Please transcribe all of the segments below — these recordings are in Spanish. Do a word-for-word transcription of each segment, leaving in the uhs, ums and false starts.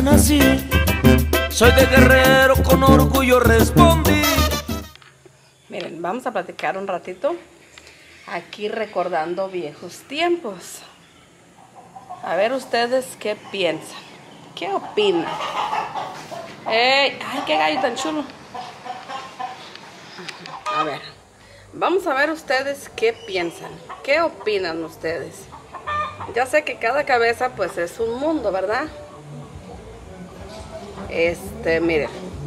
nací, soy de Guerrero, con orgullo respondí. Miren, vamos a platicar un ratito aquí recordando viejos tiempos. A ver ustedes qué piensan, qué opinan. ¡Ey! ¡Ay, qué gallo tan chulo! A ver, vamos a ver ustedes qué piensan, qué opinan ustedes. Ya sé que cada cabeza pues es un mundo, ¿verdad? Este, miren.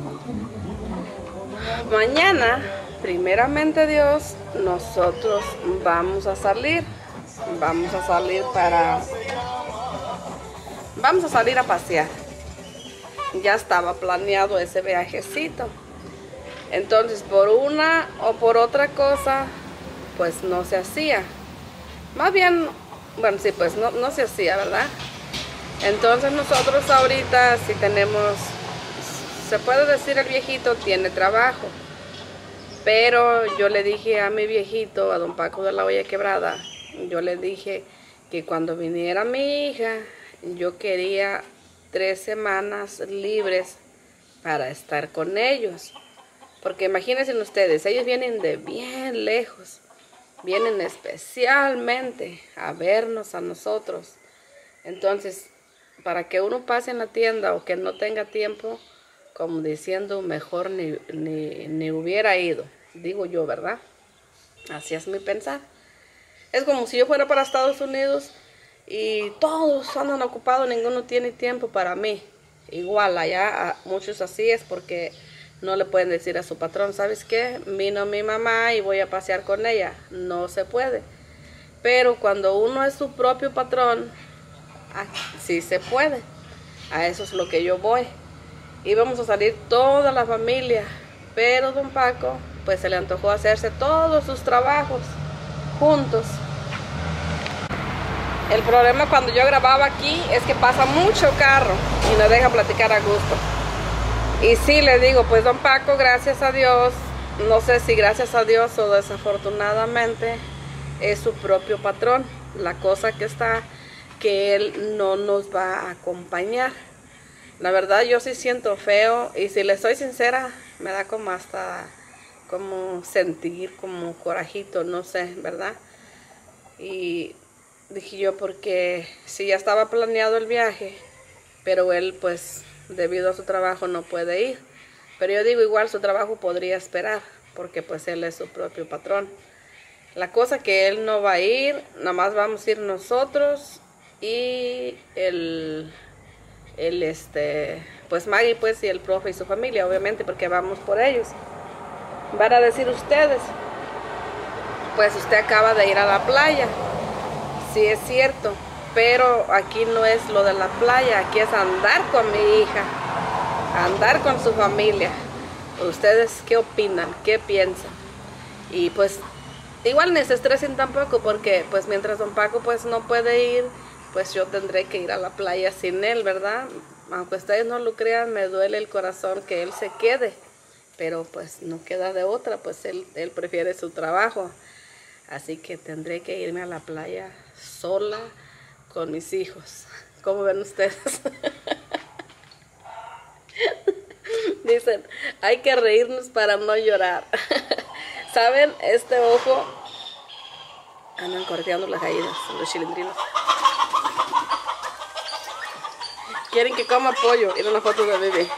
Mañana, primeramente Dios, nosotros vamos a salir. Vamos a salir para... Vamos a salir a pasear. Ya estaba planeado ese viajecito. Entonces, por una o por otra cosa, pues no se hacía. Más bien, bueno, sí, pues no, no se hacía, ¿verdad? Entonces nosotros ahorita sí tenemos, se puede decir el viejito tiene trabajo. Pero yo le dije a mi viejito, a don Paco de la Olla Quebrada, yo le dije que cuando viniera mi hija, yo quería tres semanas libres para estar con ellos. Porque imagínense ustedes, ellos vienen de bien lejos, vienen especialmente a vernos a nosotros. Entonces, para que uno pase en la tienda o que no tenga tiempo, como diciendo, mejor ni, ni, ni hubiera ido, digo yo, ¿verdad? Así es mi pensar. Es como si yo fuera para Estados Unidos y todos andan ocupados, ninguno tiene tiempo para mí. Igual allá a muchos así es porque no le pueden decir a su patrón, ¿sabes qué? Vino mi mamá y voy a pasear con ella. No se puede. Pero cuando uno es su propio patrón, sí se puede. A eso es lo que yo voy. Íbamos a salir toda la familia, pero don Paco, pues se le antojó hacerse todos sus trabajos juntos. El problema cuando yo grababa aquí es que pasa mucho carro y no deja platicar a gusto. Y sí, le digo, pues don Paco, gracias a Dios, no sé si gracias a Dios o desafortunadamente, es su propio patrón. La cosa que está, que él no nos va a acompañar. La verdad yo sí siento feo y si le soy sincera, me da como hasta, como sentir, como corajito, no sé, ¿verdad? Y dije yo, porque sí ya estaba planeado el viaje, pero él pues debido a su trabajo no puede ir. Pero yo digo, igual su trabajo podría esperar, porque pues él es su propio patrón. La cosa que él no va a ir, nada más vamos a ir nosotros y el, el este, pues Maggie pues y el profe y su familia, obviamente, porque vamos por ellos. Van a decir ustedes, pues usted acaba de ir a la playa. Sí es cierto, pero aquí no es lo de la playa, aquí es andar con mi hija, andar con su familia. ¿Ustedes qué opinan? ¿Qué piensan? Y pues igual no se estresen tampoco, porque pues mientras don Paco pues no puede ir, pues yo tendré que ir a la playa sin él, ¿verdad? Aunque ustedes no lo crean, me duele el corazón que él se quede, pero pues no queda de otra, pues él, él prefiere su trabajo. Así que tendré que irme a la playa sola con mis hijos. ¿Cómo ven ustedes? Dicen, hay que reírnos para no llorar. ¿Saben? Este ojo... Andan correteando las gallinas, los chilindrinos. Quieren que coma pollo. Miren una foto de bebé.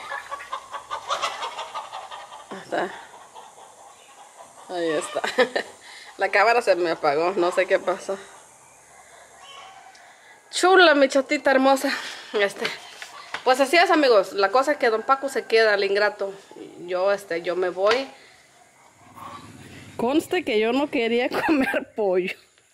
Ahí está. Ahí está. La cámara se me apagó, no sé qué pasó. Chula, mi chatita hermosa. Este, pues así es, amigos. La cosa es que don Paco se queda, el ingrato. Yo, este, yo me voy. Conste que yo no quería comer pollo.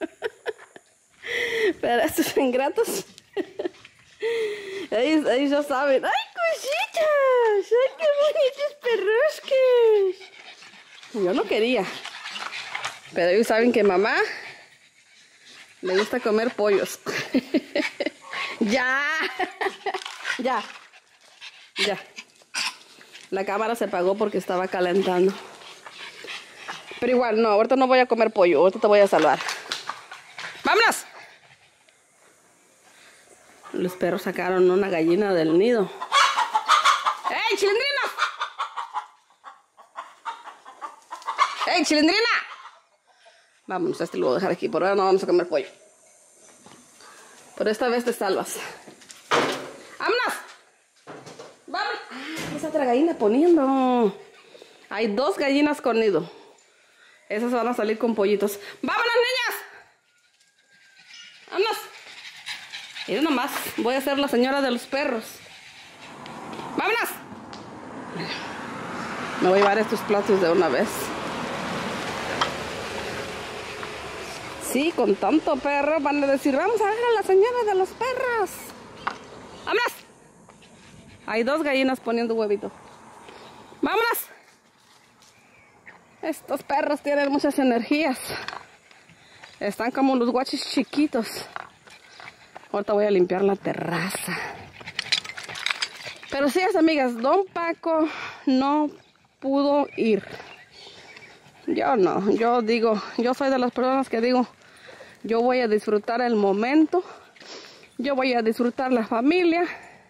Pero estos ingratos, ellos, ellos ya saben. ¡Ay, cositas! ¡Ay, qué bonitos perrosques! Yo no quería. Pero ellos saben que mamá le gusta comer pollos. ¡Ya! ¡Ya! ¡Ya! La cámara se apagó porque estaba calentando. Pero igual, no, ahorita no voy a comer pollo. Ahorita te voy a salvar. ¡Vámonos! Los perros sacaron una gallina del nido. ¡Ey, Chilindrina! Vámonos, este lo voy a dejar aquí. Por ahora no vamos a comer pollo. Pero esta vez te salvas. ¡Vámonos! ¡Vámonos! Ah, esa otra gallina poniendo. Hay dos gallinas con nido. Esas van a salir con pollitos. ¡Vámonos, niñas! ¡Vámonos! Miren nomás, voy a ser la señora de los perros. ¡Vámonos! Me voy a llevar estos platos de una vez. Sí, con tanto perro van a decir, vamos a ver a la señora de los perros. ¡Vámonos! Hay dos gallinas poniendo huevito. ¡Vámonos! Estos perros tienen muchas energías. Están como los guachis chiquitos. Ahorita voy a limpiar la terraza. Pero sí, amigas, don Paco no pudo ir. Yo no, yo digo, yo soy de las personas que digo, yo voy a disfrutar el momento. Yo voy a disfrutar la familia.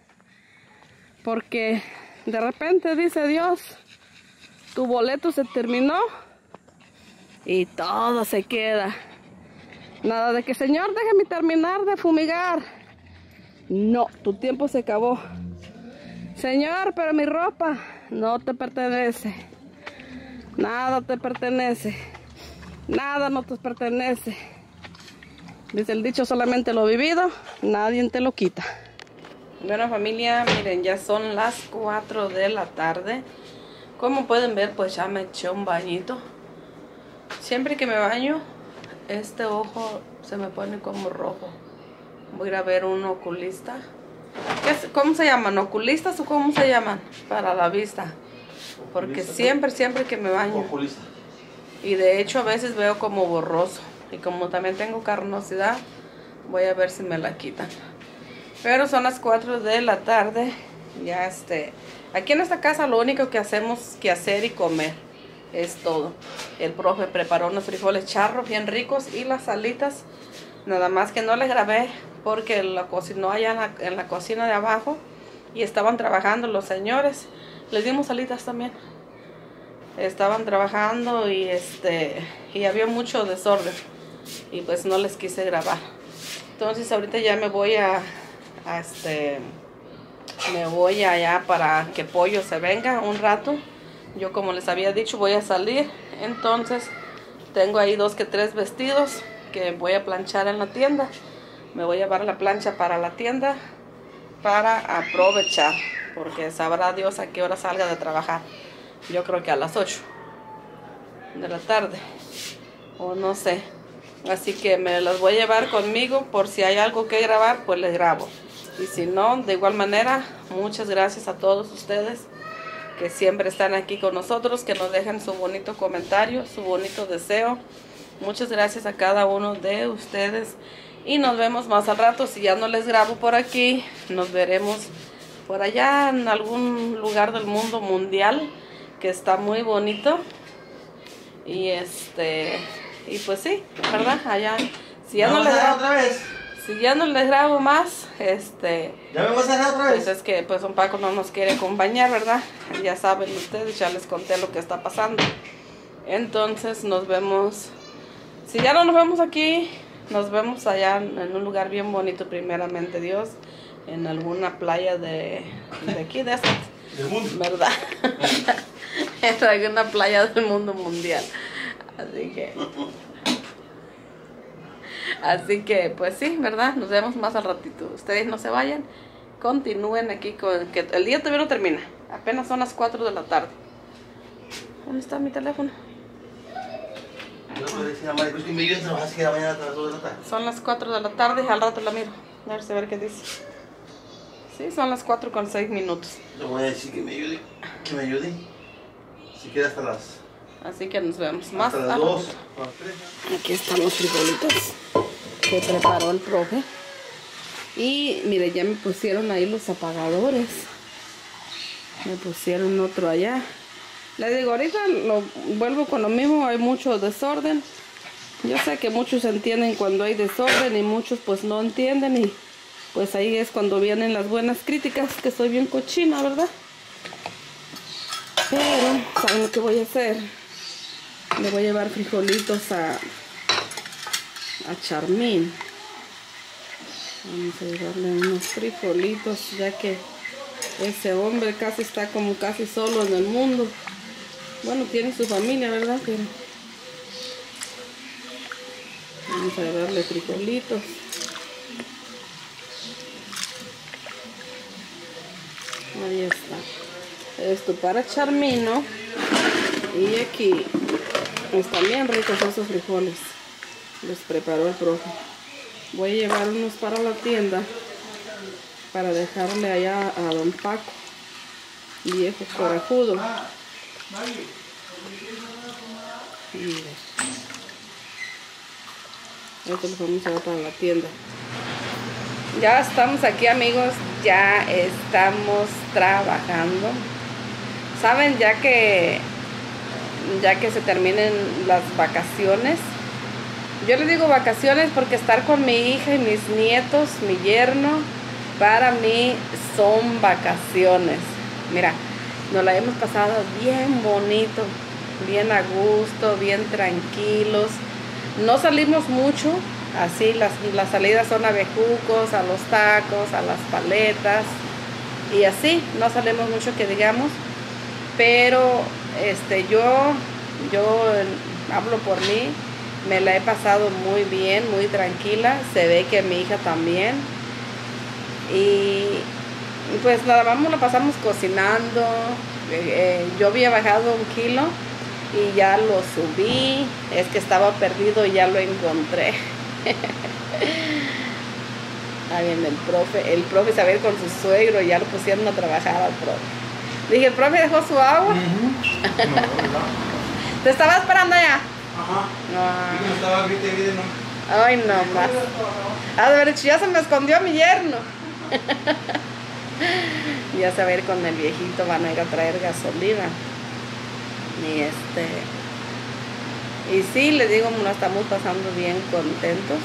Porque de repente dice Dios, tu boleto se terminó y todo se queda. Nada de que, Señor, déjame terminar de fumigar. No, tu tiempo se acabó. Señor, pero mi ropa no te pertenece. Nada te pertenece. Nada no te pertenece. Dice el dicho, solamente lo vivido, nadie te lo quita. Bueno, familia, miren, ya son las cuatro de la tarde. Como pueden ver, pues ya me eché un bañito. Siempre que me baño, este ojo se me pone como rojo. Voy a ir a ver un oculista. ¿Qué es? ¿Cómo se llaman? ¿Oculistas o cómo se llaman? Para la vista. Porque oculista, siempre, siempre que me baño. Oculista. Y de hecho a veces veo como borroso. Y como también tengo carnosidad, voy a ver si me la quitan. Pero son las cuatro de la tarde. Ya este... Aquí en esta casa lo único que hacemos que hacer y comer. Es todo. El profe preparó unos frijoles charros bien ricos y las alitas. Nada más que no les grabé porque la cocinó allá en la, en la cocina de abajo. Y estaban trabajando los señores. Les dimos alitas también. Estaban trabajando y este y había mucho desorden. Y pues no les quise grabar. Entonces ahorita ya me voy a, a este... Me voy allá para que Pollo se venga un rato. Yo, como les había dicho, voy a salir. Entonces tengo ahí dos que tres vestidos que voy a planchar en la tienda. Me voy a llevar la plancha para la tienda para aprovechar, porque sabrá Dios a qué hora salga de trabajar. Yo creo que a las ocho de la tarde, o no sé. Así que me las voy a llevar conmigo por si hay algo que grabar, pues les grabo. Y si no, de igual manera, muchas gracias a todos ustedes que siempre están aquí con nosotros, que nos dejan su bonito comentario, su bonito deseo. Muchas gracias a cada uno de ustedes. Y nos vemos más al rato. Si ya no les grabo por aquí, nos veremos por allá en algún lugar del mundo mundial, que está muy bonito. Y este... Y pues sí, ¿verdad? Allá... Si ya no les grabo otra vez. Si ya no les grabo más, este... ¿Ya me vas a dejar otra vez? Pues es que pues don Paco no nos quiere acompañar, ¿verdad? Ya saben ustedes, ya les conté lo que está pasando. Entonces nos vemos... Si ya no nos vemos aquí, nos vemos allá en un lugar bien bonito, primeramente Dios. En alguna playa de, de aquí, de esta... ¿Del mundo? ¿Verdad? En alguna playa del mundo mundial. Así que... Así que, pues sí, ¿verdad? Nos vemos más al ratito. Ustedes no se vayan. Continúen aquí con... que el día todavía no termina. Apenas son las cuatro de la tarde. ¿Dónde está mi teléfono? Yo le decía a Mari, pues que me ayuden a trabajar así que la mañana a las dos de la tarde. Son las cuatro de la tarde y al rato la miro. A ver si a ver qué dice. Sí, son las cuatro con seis minutos. Le voy a decir que me ayude. Que me ayude. Si quiere hasta las... Así que nos vemos más hasta las dos. Las tres. Aquí están los frijolitos que preparó el profe. Y mire, ya me pusieron ahí los apagadores. Me pusieron otro allá. Les digo, ahorita lo vuelvo con lo mismo. Hay mucho desorden. Yo sé que muchos entienden cuando hay desorden y muchos pues no entienden. Y pues ahí es cuando vienen las buenas críticas, que soy bien cochina, ¿verdad? Pero, ¿saben lo que voy a hacer? Le voy a llevar frijolitos a, a Charmín. Vamos a llevarle unos frijolitos, ya que ese hombre casi está como casi solo en el mundo. Bueno, tiene su familia, ¿verdad? Pero vamos a llevarle frijolitos. Ahí está. Esto para Charmino. Y aquí están bien ricos esos frijoles. Los preparó el profe. Voy a llevar unos para la tienda para dejarle allá a don Paco, viejo corajudo. Mire. Esto los vamos a llevar para la tienda. Ya estamos aquí, amigos, ya estamos trabajando. Saben, ya que ya que se terminen las vacaciones. Yo les digo vacaciones porque estar con mi hija y mis nietos, mi yerno, para mí son vacaciones. Mira, nos la hemos pasado bien bonito, bien a gusto, bien tranquilos. No salimos mucho, así las, las salidas son a Bejucos, a los tacos, a las paletas y así, no salimos mucho que digamos, pero este yo, yo hablo por mí, me la he pasado muy bien, muy tranquila, se ve que mi hija también, y pues nada, vamos, la pasamos cocinando. eh, yo había bajado un kilo y ya lo subí, es que estaba perdido y ya lo encontré. Ahí viene el profe, el profe Isabel con su suegro, ya lo pusieron a trabajar al profe. Dije, ¿el profe dejó su agua? Uh-huh. No, no. ¿Te estaba esperando allá? Ajá. No. Yo no estaba grite, grite, no. Ay, no más. A ver, ya se me escondió mi yerno. Ya se va a ir con el viejito, van a ir a traer gasolina. Y este... Y sí, les digo, nos estamos pasando bien contentos.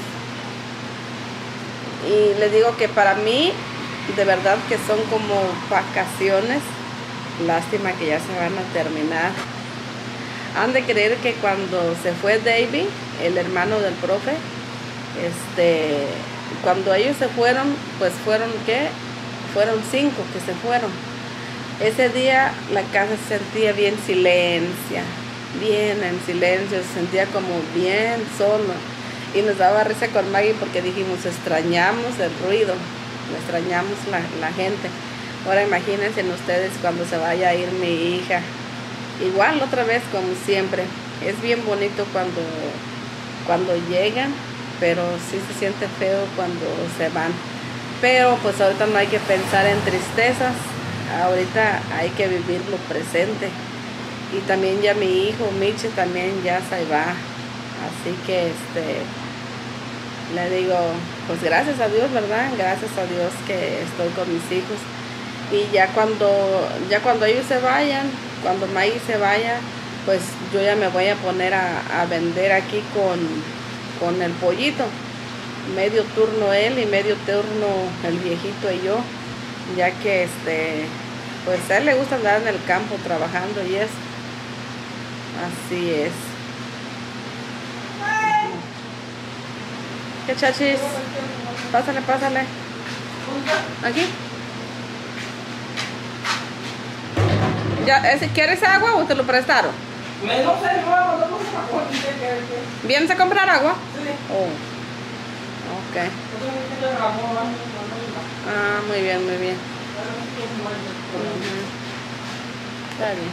Y les digo que para mí, de verdad que son como vacaciones. Lástima que ya se van a terminar. Han de creer que cuando se fue David, el hermano del profe, este, cuando ellos se fueron, pues fueron, ¿qué? Fueron cinco que se fueron. Ese día la casa se sentía bien silencia, bien en silencio, se sentía como bien solo. Y nos daba risa con Maggie porque dijimos, extrañamos el ruido, extrañamos la, la gente. Ahora imagínense ustedes cuando se vaya a ir mi hija. Igual otra vez como siempre. Es bien bonito cuando, cuando llegan, pero sí se siente feo cuando se van. Pero pues ahorita no hay que pensar en tristezas. Ahorita hay que vivir lo presente. Y también ya mi hijo, Michi, también ya se va. Así que este le digo, pues gracias a Dios, ¿verdad? Gracias a Dios que estoy con mis hijos. Y ya cuando, ya cuando ellos se vayan, cuando Maggie se vaya, pues yo ya me voy a poner a, a vender aquí con, con el pollito. Medio turno él y medio turno el viejito y yo. Ya que este, pues a él le gusta andar en el campo trabajando y eso. Así es. ¿Qué chachis? Pásale, pásale. Aquí. Ya, ¿quieres agua o te lo prestaron? ¿Vienes a comprar agua? Sí. Oh. Ok. Ah, muy bien, muy bien. Uh-huh. Está bien.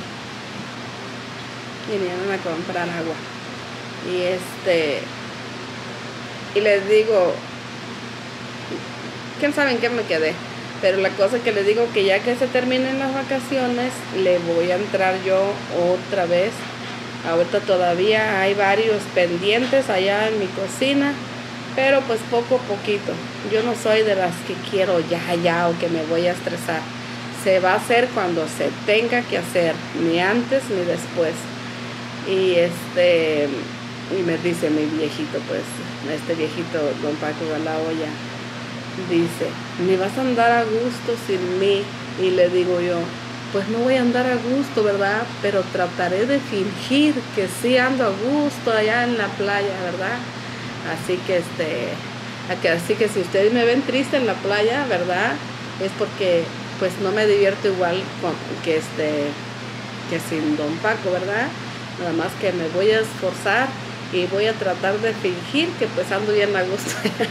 Y vienen a comprar agua. Y este... Y les digo... ¿Quién sabe en qué me quedé? Pero la cosa que les digo que ya que se terminen las vacaciones, le voy a entrar yo otra vez. Ahorita todavía hay varios pendientes allá en mi cocina, pero pues poco a poquito. Yo no soy de las que quiero ya, ya o que me voy a estresar. Se va a hacer cuando se tenga que hacer, ni antes ni después. Y este, y me dice mi viejito, pues, este viejito, don Paco Galaoya, dice, ¿me vas a andar a gusto sin mí? Y le digo yo, pues no voy a andar a gusto, ¿verdad? Pero trataré de fingir que sí ando a gusto allá en la playa, ¿verdad? Así que este, así que si ustedes me ven triste en la playa, ¿verdad? Es porque pues no me divierto igual con, que este que sin Don Paco, ¿verdad? Nada más que me voy a esforzar y voy a tratar de fingir que pues ando bien a gusto.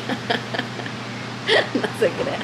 No se crea.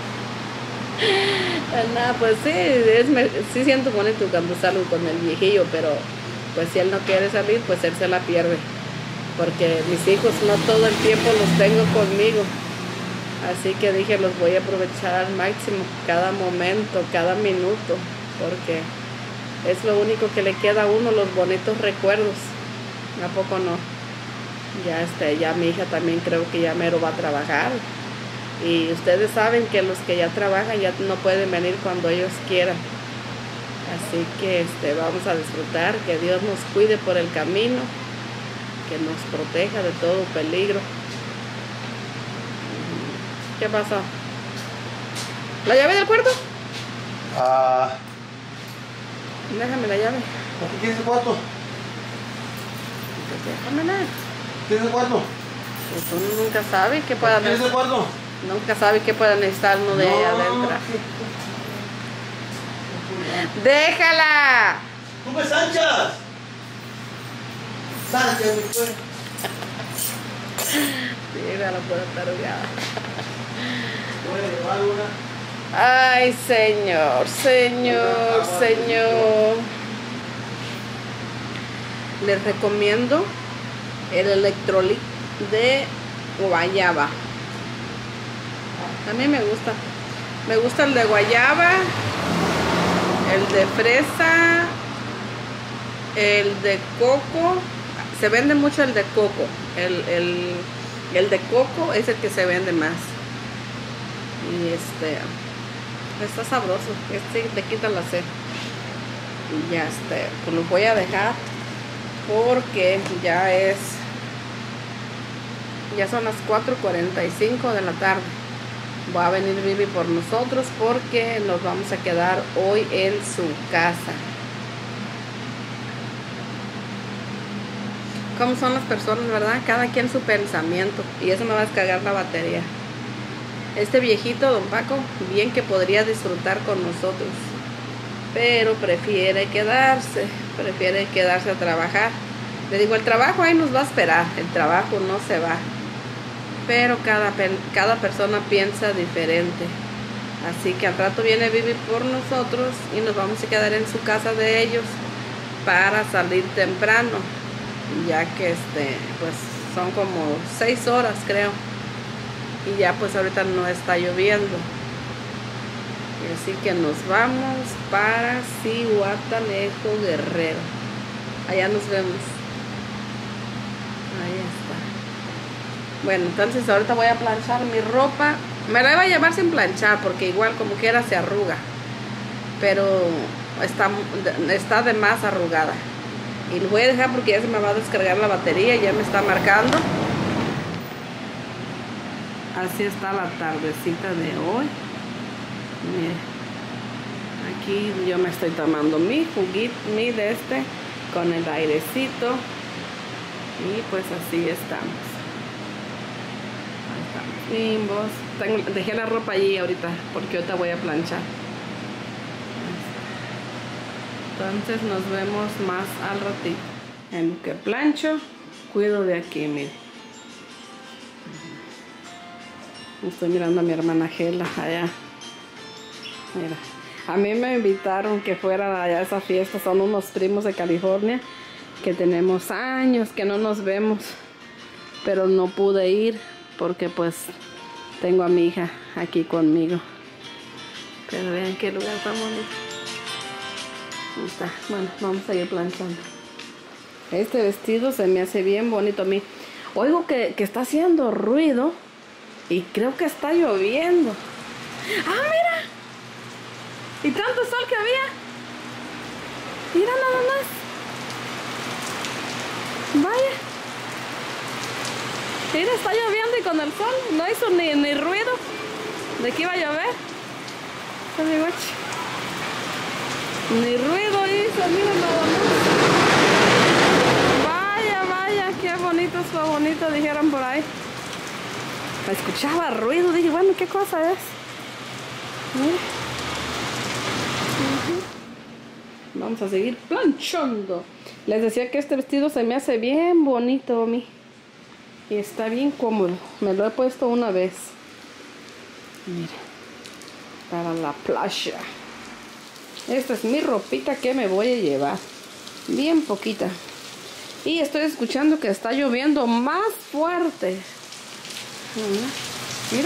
Nada, pues sí, es, sí siento bonito cuando salgo con el viejillo, pero pues si él no quiere salir, pues él se la pierde. Porque mis hijos no todo el tiempo los tengo conmigo. Así que dije, los voy a aprovechar al máximo, cada momento, cada minuto, porque es lo único que le queda a uno, los bonitos recuerdos. ¿A poco no? Ya, este, ya mi hija también creo que ya mero va a trabajar. Y ustedes saben que los que ya trabajan ya no pueden venir cuando ellos quieran. Así que este, vamos a disfrutar, que Dios nos cuide por el camino, que nos proteja de todo peligro. ¿Qué pasó? ¿La llave del cuarto? Ah. Déjame la llave. ¿Por qué quieres el cuarto? Déjamela. ¿Quieres el cuarto? Pues uno nunca sabe qué pueda ¿Quieres el necesitar. cuarto? Nunca sabe qué pueda necesitar uno de no, ella adentro. ¡Déjala! ¡Tú me sanchas! ¡Sánchez, mi pues! Mira la puerta arrugada. Voy a llevar una. Ay, señor, señor, señor. Les recomiendo el electrolit de guayaba. A mí me gusta. Me gusta el de guayaba, el de fresa, el de coco. Se vende mucho el de coco. El, el, el de coco es el que se vende más. Y este está sabroso. Este te quita la sed. Y ya este, pues lo voy a dejar porque ya es ya son las cuatro cuarenta y cinco de la tarde. Va a venir Vivi por nosotros porque nos vamos a quedar hoy en su casa. Cómo son las personas, ¿verdad? Cada quien su pensamiento. Y eso me va a descargar la batería. Este viejito, Don Paco, bien que podría disfrutar con nosotros, pero prefiere quedarse, prefiere quedarse a trabajar. Le digo, el trabajo ahí nos va a esperar, el trabajo no se va. Pero cada, cada persona piensa diferente. Así que al rato viene Vivi por nosotros y nos vamos a quedar en su casa de ellos para salir temprano, ya que este pues son como seis horas creo, y ya pues ahorita no está lloviendo. Y así que nos vamos para Zihuatanejo, Guerrero. Allá nos vemos. Ahí está. Bueno, entonces ahorita voy a planchar mi ropa. Me la iba a llevar sin planchar porque igual como quiera se arruga, pero está, está de más arrugada. Y lo voy a dejar porque ya se me va a descargar la batería, ya me está marcando. Así está la tardecita de hoy. Mire, aquí yo me estoy tomando mi juguito, mi de este, con el airecito. Y pues así estamos. Ahí estamos limbos. Tengo, dejé la ropa allí ahorita porque ahorita voy a planchar. Entonces nos vemos más al ratito. En lo que plancho, cuido de aquí, miren. Estoy mirando a mi hermana Gela allá. Mira, a mí me invitaron que fuera allá a esa fiesta. Son unos primos de California que tenemos años que no nos vemos, pero no pude ir porque pues tengo a mi hija aquí conmigo. Pero vean qué lugar tan bonito. Ahí está. Bueno, vamos a ir planchando. Este vestido se me hace bien bonito a mí. Oigo que, que está haciendo ruido y creo que está lloviendo. ¡Ah, mira! Y tanto sol que había. Mira nada más. Vaya. Mira, está lloviendo y con el sol no hizo ni, ni ruido de que iba a llover. Ni ruido hizo, miren nada más. Vaya, vaya, qué bonito, fue bonito, dijeron por ahí. Escuchaba ruido, dije, bueno, ¿qué cosa es? Mira. Uh-huh. Vamos a seguir planchando. Les decía que este vestido se me hace bien bonito a mí. Y está bien cómodo. Me lo he puesto una vez. Mira. Para la playa. Esta es mi ropita que me voy a llevar. Bien poquita. Y estoy escuchando que está lloviendo más fuerte. Mira.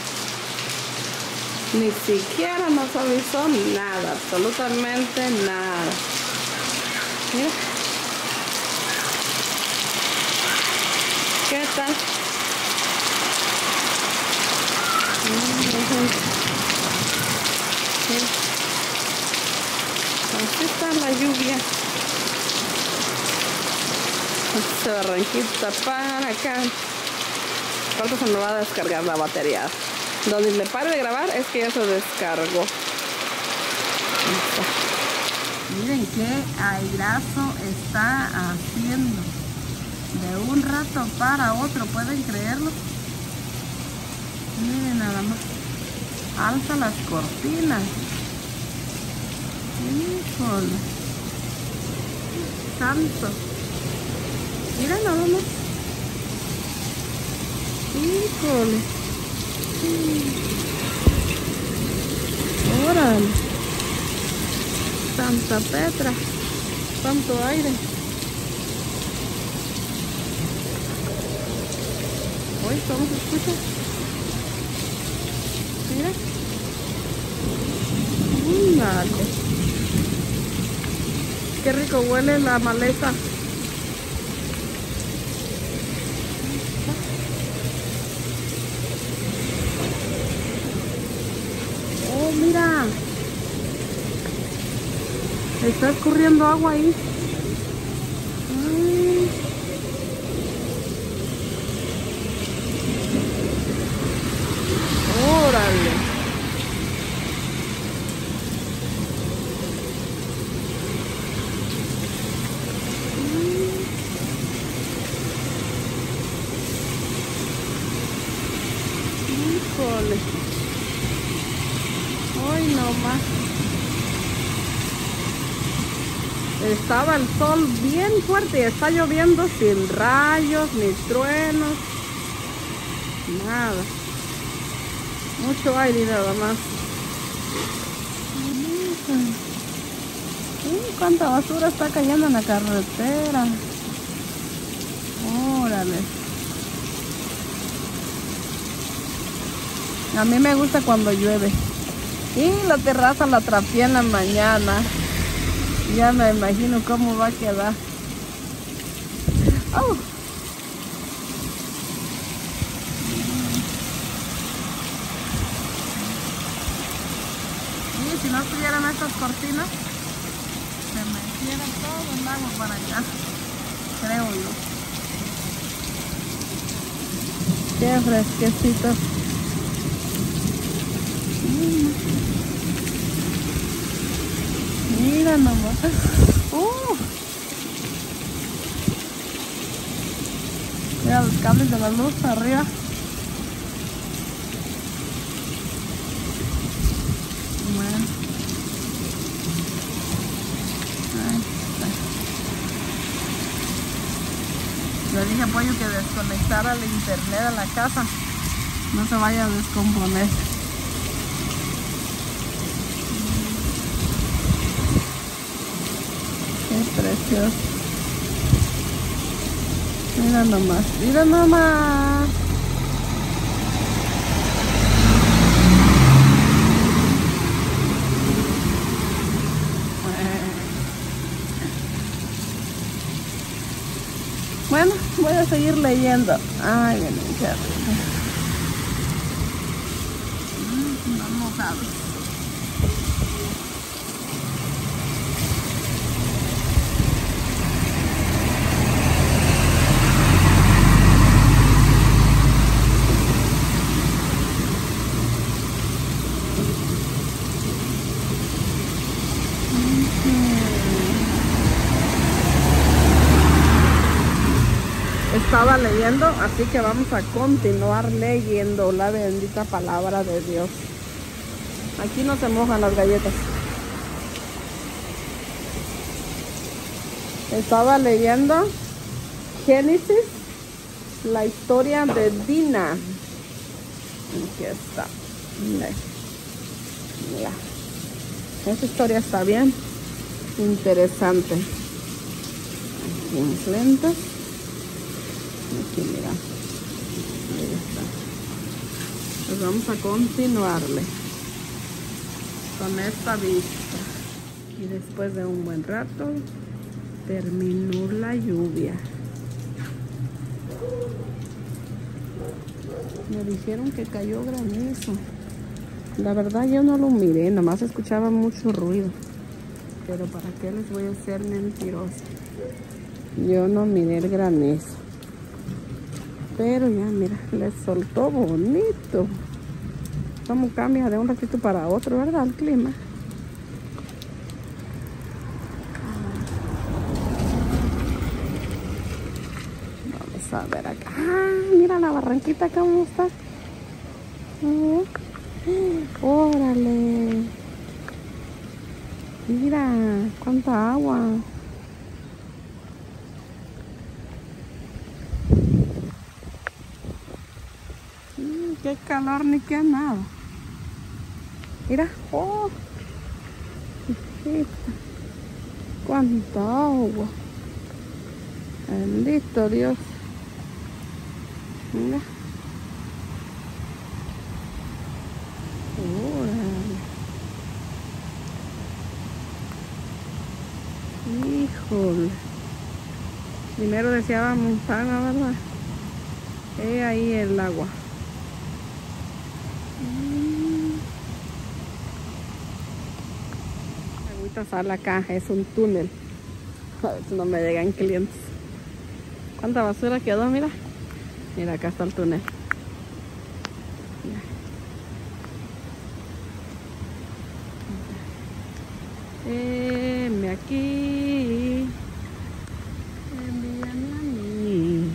Ni siquiera nos avisó nada. Absolutamente nada. Mira. ¿Qué tal? Mira. Aquí está la lluvia. Esta barranquita para acá. Pronto se me va a descargar la batería. Donde me pare de grabar es que ya se descargó. Miren qué airazo está haciendo. De un rato para otro, ¿pueden creerlo? Miren nada más. Alza las cortinas. Híjole. Tanto. Mira nada más. Híjole. Órale. Santa Petra. Tanto aire. Hoy ¿cómo se escucha? Mira. Dale. Qué rico huele la maleza. Oh, mira. Está escurriendo agua ahí. Ay. Órale. Híjole. Hoy no más. Estaba el sol bien fuerte y está lloviendo sin rayos ni truenos. Nada. Mucho aire nada más. Uh, cuánta basura está cayendo en la carretera. Órale. A mí me gusta cuando llueve. Y la terraza la trapié en la mañana. Ya me imagino cómo va a quedar. Oh. Y si no estuvieran estas cortinas, se metiera todo el agua para allá. Creo yo. Qué fresquecito. Mira nomás. Uh. Mira los cables de la luz arriba. Bueno. Ahí está. Le dije a Pollo que desconectara el internet a la casa. No se vaya a descomponer. Qué precioso. Mira nomás, mira nomás. Bueno, voy a seguir leyendo. Ay, bien, qué rico. Mm, no mojado. estaba leyendo, así que vamos a continuar leyendo la bendita palabra de Dios. Aquí no se mojan las galletas. Estaba leyendo Génesis, la historia de Dina. Aquí está. Mira. Mira. Esta historia está bien interesante. Aquí unas lentes. Aquí mira. Ahí está. Pues vamos a continuarle con esta vista. Y después de un buen rato terminó la lluvia. Me dijeron que cayó granizo. La verdad yo no lo miré, nomás escuchaba mucho ruido. Pero para qué les voy a ser mentirosa. Yo no miré el granizo. Pero ya mira, les soltó bonito. Cómo cambia de un ratito para otro, ¿verdad? El clima. Vamos a ver acá. Ah, mira la barranquita cómo está. Uh, órale. Mira cuánta agua. Mm, qué calor ni qué nada. Mira, oh, cuánta agua. Bendito Dios. Mira. Órale. Híjole. Primero deseábamos agua, ¿verdad? He ahí el agua. Agüita sale acá, es un túnel. A ver si no me llegan clientes. ¿Cuánta basura quedó? Mira. Mira, acá está el túnel. Heme aquí. Envíame a mí.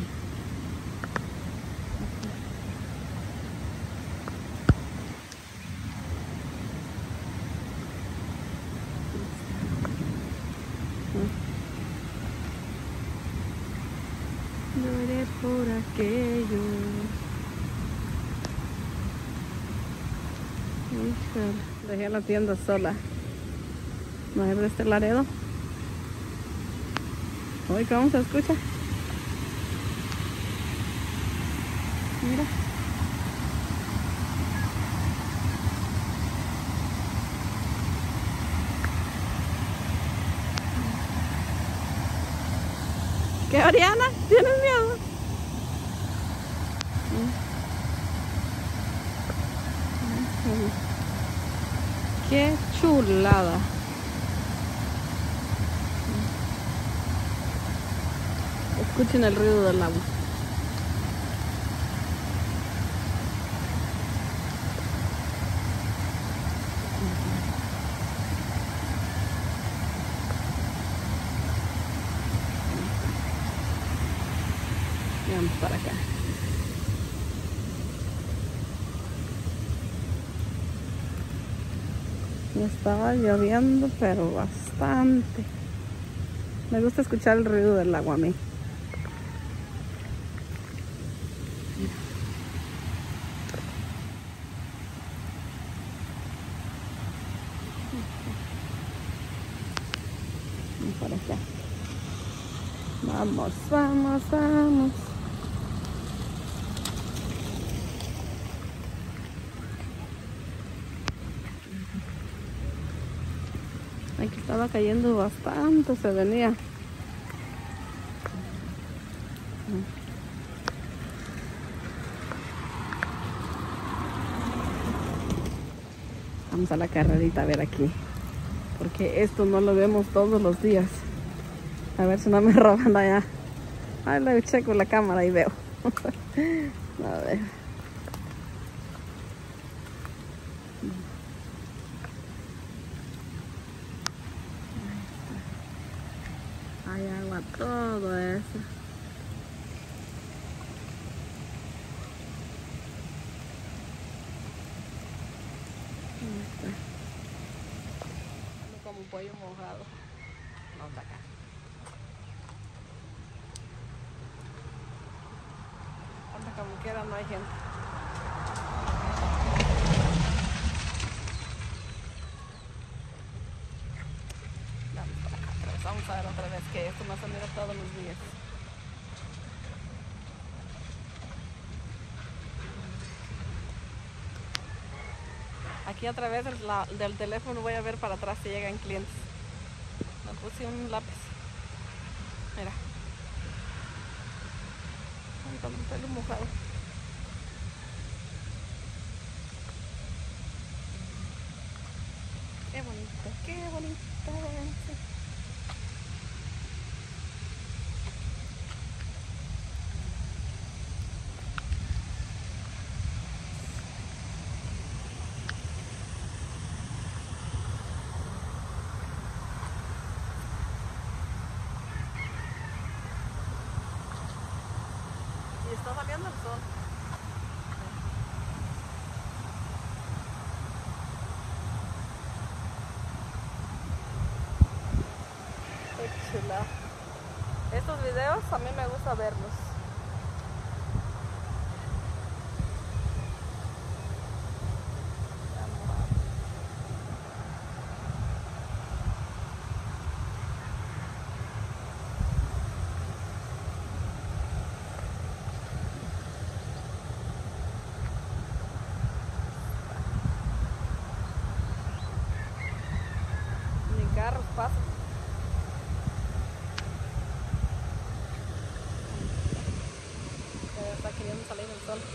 Lloré por aquello. Híjole, dejé la tienda sola. ¿No es de este Laredo? Uy, ¿cómo se escucha? Mira. ¿Qué, Oriana? ¿Tienes miedo? Qué chulada. Escuchen el ruido del agua. Vamos para acá. Estaba lloviendo, pero bastante. Me gusta escuchar el ruido del agua a mí. Para acá. Vamos, vamos, vamos. Aquí estaba cayendo bastante, se venía. Vamos a la carrerita a ver aquí. Porque esto no lo vemos todos los días. A ver si no me roban allá. Ahí le checo la cámara y veo. A ver. Hay agua todo eso. Como un pollo mojado. Vamos acá. Anda como quiera, no hay gente. Vamos para acá otra vez. Vamos a ver otra vez que esto no se mira todos los días. Aquí a través del, la, del teléfono voy a ver para atrás si llegan clientes. Me puse un lápiz. Mira. Ay, con el pelo mojado. Qué bonito, qué bonito. Y está saliendo el sol. Qué chula. Estos videos a mí me gusta verlos. Carros pasan. Ya está queriendo salir el sol.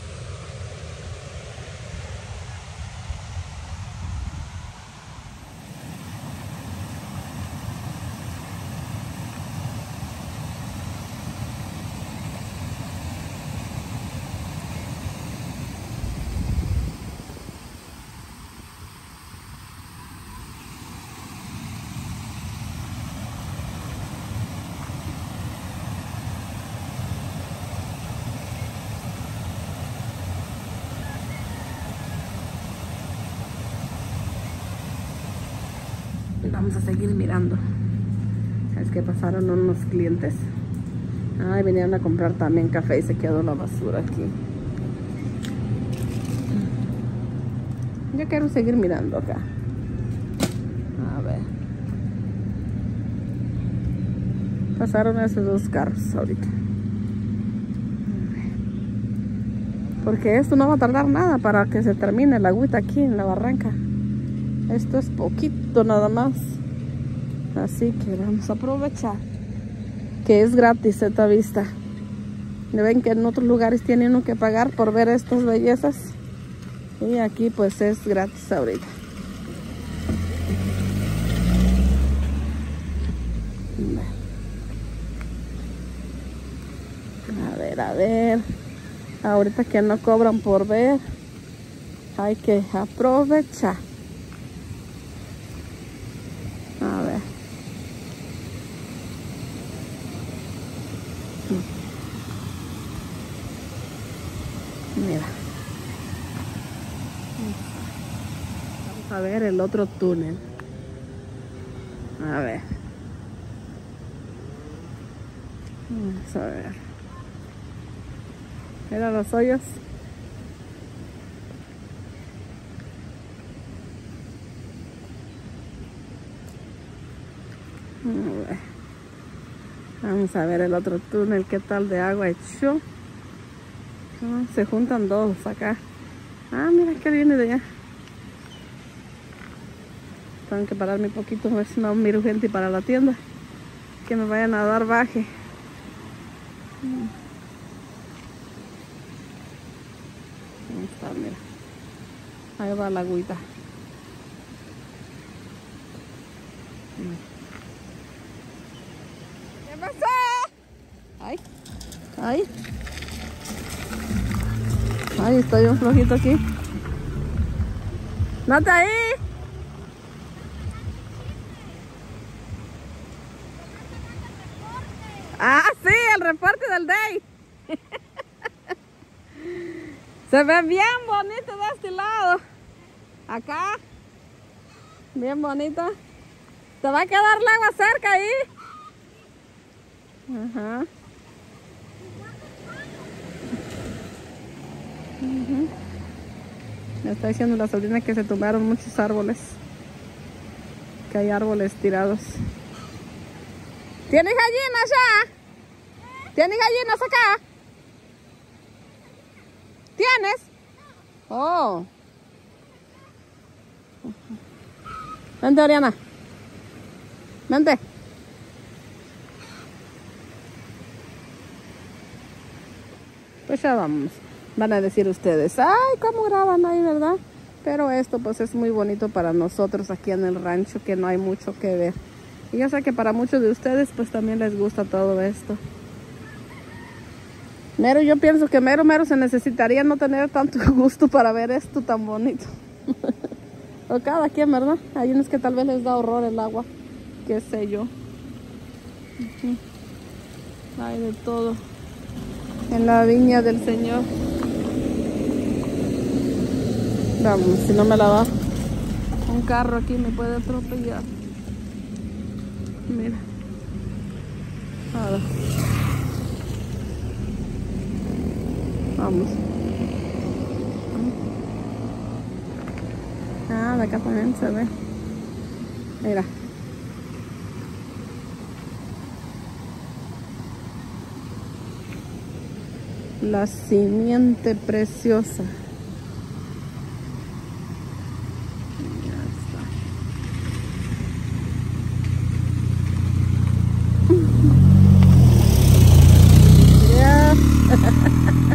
Vamos a seguir mirando. Es que pasaron unos clientes. Ay, venían a comprar también café y se quedó la basura aquí. Yo quiero seguir mirando acá. A ver. Pasaron esos dos carros ahorita. Porque esto no va a tardar nada para que se termine la agüita aquí en la barranca. Esto es poquito nada más. Así que vamos a aprovechar que es gratis esta vista. Ven que en otros lugares tiene uno que pagar por ver estas bellezas. Y aquí pues es gratis ahorita. A ver, a ver. Ahorita que no cobran por ver, hay que aprovechar. A ver. Mira. Vamos a ver el otro túnel. A ver. Vamos a ver. Mira los hoyos. A ver. Vamos a ver el otro túnel, qué tal de agua echó. Ah, se juntan dos acá. Ah, mira que viene de allá. Tengo que pararme un poquito, a ver si no miro gente para la tienda. Que me vayan a dar baje. Ahí está, mira. Ahí va la agüita. ¿Qué pasó? Ay, ay. Ay, estoy un flojito aquí. ¿No está ahí? Ah, sí, el reporte del day. Se ve bien bonito de este lado. Acá. Bien bonita. ¿Te va a quedar el agua cerca ahí? Ajá. Uh-huh. Me está diciendo la sobrina que se tumbaron muchos árboles. Que hay árboles tirados. ¿Tienes gallinas ya? ¿Tienes gallinas acá? ¿Tienes? Oh. Vente, Oriana. Vente. Pues ya vamos. Van a decir ustedes, ay, cómo graban ahí, ¿verdad? Pero esto pues es muy bonito para nosotros aquí en el rancho, que no hay mucho que ver. Y yo sé que para muchos de ustedes pues también les gusta todo esto. Mero, yo pienso que mero, mero se necesitaría no tener tanto gusto para ver esto tan bonito. O cada quien, ¿verdad? Hay unos que tal vez les da horror el agua, qué sé yo. Uh-huh. Hay de todo en la viña del Señor. Vamos, si no me la va un carro aquí me puede atropellar. Mira. Ahora. Vamos. Ah, de acá también se ve. Mira. La simiente preciosa. Ya está.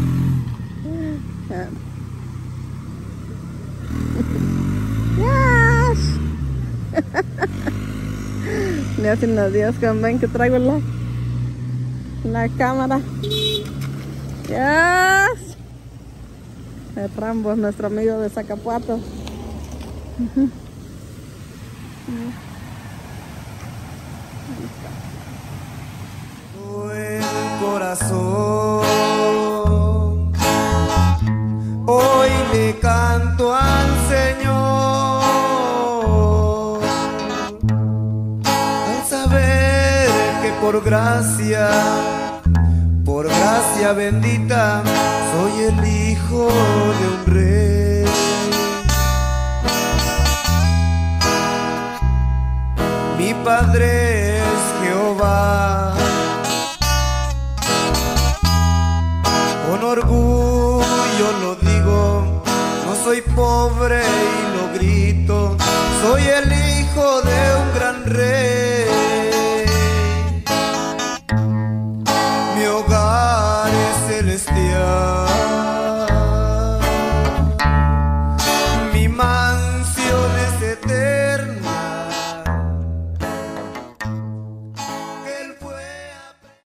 Me hacen los días que ven que traigo la, la cámara. Yes. El Rambo es nuestro amigo de Zacapuato. Uh-huh. El corazón hoy le canto al Señor al saber que por gracia, por gracia bendita soy el hijo de un rey. Mi padre es Jehová. Con orgullo lo digo, no soy pobre y lo grito, soy el hijo de un gran rey.